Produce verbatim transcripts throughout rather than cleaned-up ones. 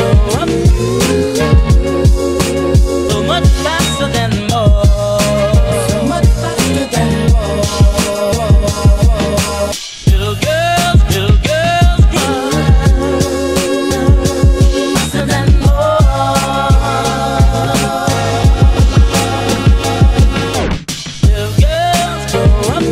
grow up so much faster than more. So much faster than more. Little girls, little girls cry faster than more. Little girls grow up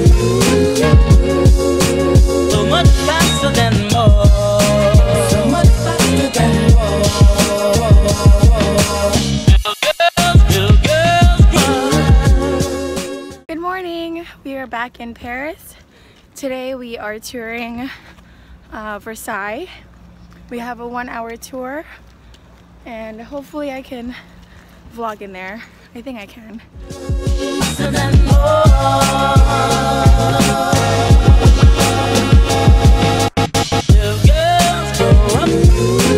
so much faster than more. So much faster than more. Little girls, little girls cry. Good morning. We are back in Paris. Today we are touring uh, Versailles. We have a one hour tour and hopefully I can vlog in there. I think I can. Faster than more. Little girls grow up